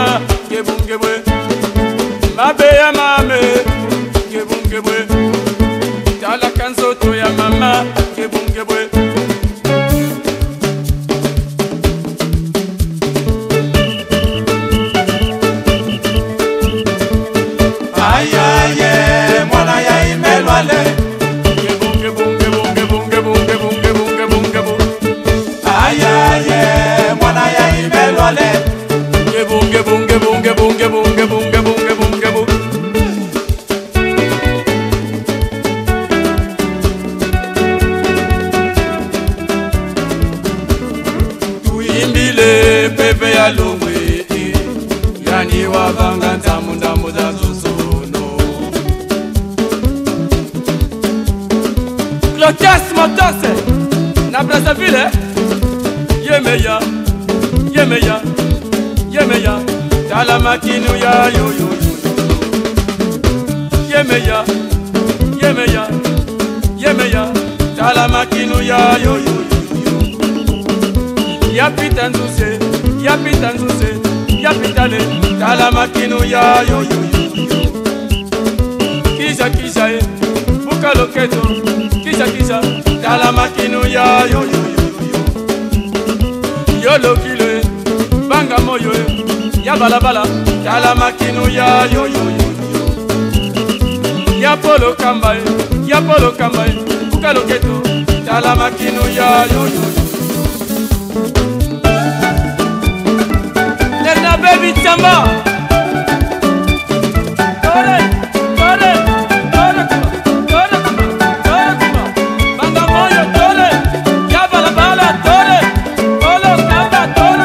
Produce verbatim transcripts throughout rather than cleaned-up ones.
mama, gebungebwe. Mabe ya mame, gebungebwe. Tala kanzoto ya mama, gebungebwe. Ayaye, mwana ya imelwale. Ayaye, mwana ya imelwale. Gebunge bunge bunge bunge bunge bunge bunge bunge bu. Tuimbile pepe ya lomwe, yani wavanga ntamu ndamu za zosono. Clotas Motose na Brazzaville, yemeya, yemeya. Yemeya, tala makinu ya yo yo yo. Yemeya, yemeya, yemeya, tala makinu ya yo yo yo. Yapita nzuse, yapita nzuse, yapita le, tala makinu ya yo yo yo. Kisha kisha e, buka loketo, kisha kisha, tala makinu ya yo yo yo. Yolo kile. Banga moyo ya balabala tala makinu ya yo yo yo. Ya polo kamba ya polo kamba ukaloketo tala makinu ya yo yo. Lerna baby chamba. Tore tore tore tore tore banga moyo tore ya balabala tore polo kamba tore.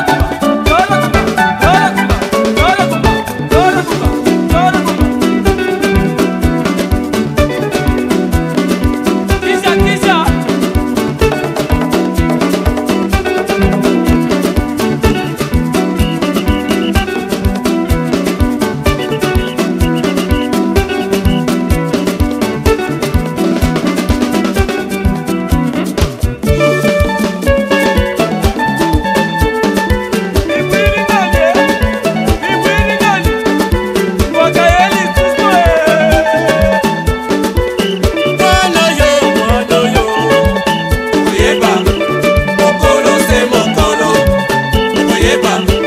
Mokolo se mokolo, oyeba.